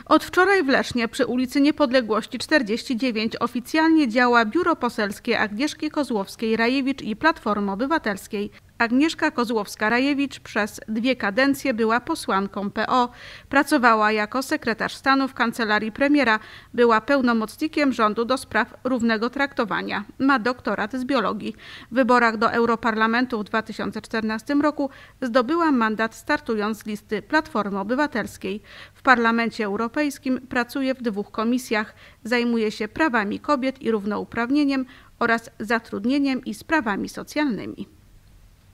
Od wczoraj w Lesznie przy ulicy Niepodległości 49 oficjalnie działa biuro poselskie Agnieszki Kozłowskiej-Rajewicz i Platformy Obywatelskiej. Agnieszka Kozłowska-Rajewicz przez 2 kadencje była posłanką PO, pracowała jako sekretarz stanu w kancelarii premiera, była pełnomocnikiem rządu do spraw równego traktowania. Ma doktorat z biologii. W wyborach do Europarlamentu w 2014 roku zdobyła mandat, startując z listy Platformy Obywatelskiej. W Parlamencie Europejskim pracuje w 2 komisjach, zajmuje się prawami kobiet i równouprawnieniem oraz zatrudnieniem i sprawami socjalnymi.